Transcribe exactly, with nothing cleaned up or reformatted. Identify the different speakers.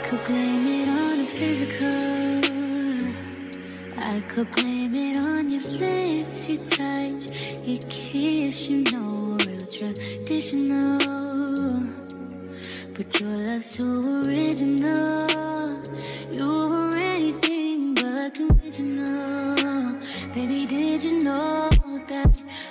Speaker 1: could blame it on the physical, I could blame it on your lips, your touch, your kiss, you know, real traditional. But your love's too original. You're anything but conventional. Baby, did you know that